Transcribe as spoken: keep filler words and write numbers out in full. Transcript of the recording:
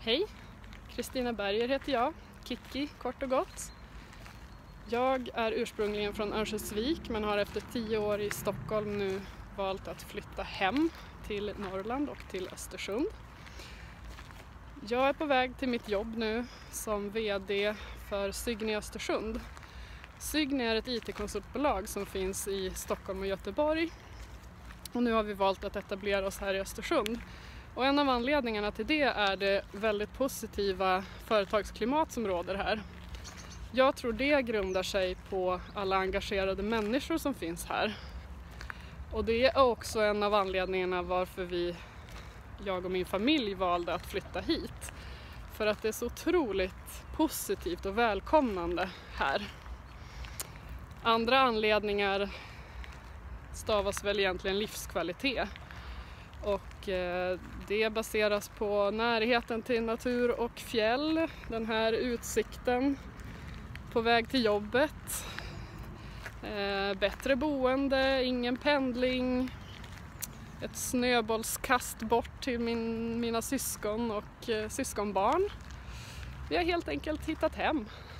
Hej, Kristina Berger heter jag, Kiki kort och gott. Jag är ursprungligen från Örnsköldsvik men har efter tio år i Stockholm nu valt att flytta hem till Norrland och till Östersund. Jag är på väg till mitt jobb nu som vd för Cygni Östersund. Cygni är ett I T-konsultbolag som finns i Stockholm och Göteborg. Och nu har vi valt att etablera oss här i Östersund. Och en av anledningarna till det är det väldigt positiva företagsklimat som råder här. Jag tror det grundar sig på alla engagerade människor som finns här. Och det är också en av anledningarna varför vi, jag och min familj valde att flytta hit. För att det är så otroligt positivt och välkomnande här. Andra anledningar stavas väl egentligen livskvalitet. Och eh, det baseras på närheten till natur och fjäll, den här utsikten på väg till jobbet, eh, bättre boende, ingen pendling, ett snöbollskast bort till min, mina syskon och eh, syskonbarn. Vi har helt enkelt hittat hem.